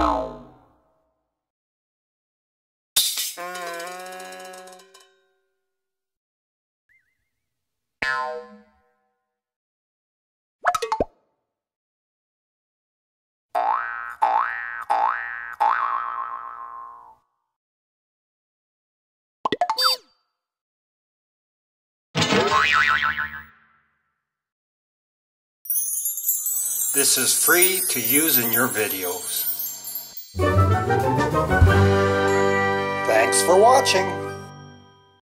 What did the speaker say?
This is free to use in your videos. Thanks for watching.